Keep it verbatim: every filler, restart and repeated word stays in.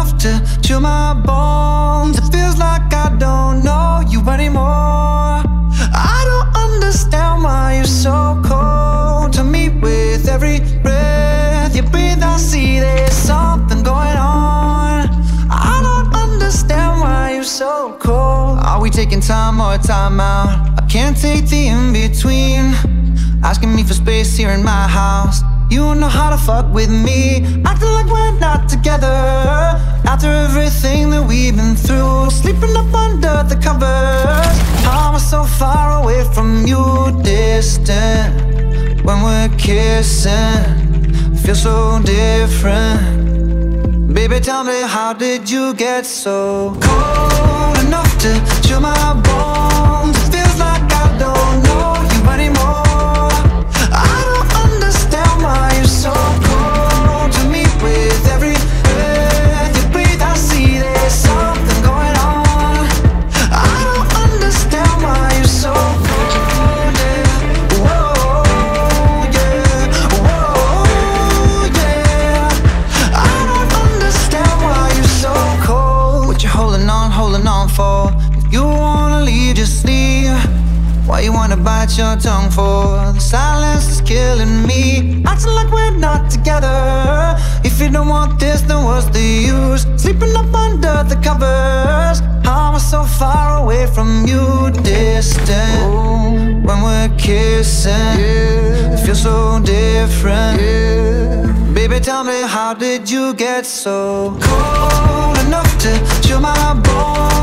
enough to chill my bones. It feels like I don't know you anymore. I don't understand why you're so cold to me. With every breath you breathe, I see there's something going on. I don't understand why you're so cold. Are we taking time or time out? I can't take the in-between. Asking me for space here in my house. You don't know how to fuck with me, acting like we're not together. After everything that we've been through, sleeping up under the covers. How am I so far away from you, distant? When we're kissing, feel so different. Baby, tell me, how did you get so cold enough to chill my bones? It feels like I don't know you anymore. I don't understand why you're so cold to me. With every breath you breathe, I see there's something going on. I don't understand why you're so cold, yeah. Whoa, yeah. Whoa, yeah. I don't understand why you're so cold. What you holding on, holding on for? If you wanna leave, just leave. Why you wanna bite your tongue for? The silence is killing me, acting like we're not together. If you don't want this, then what's the use? Sleeping up under the covers. How am I so far away from you, distant? Ooh. When we're kissing, yeah, it feels so different, yeah. Baby, tell me, how did you get so cold enough to chill my bones?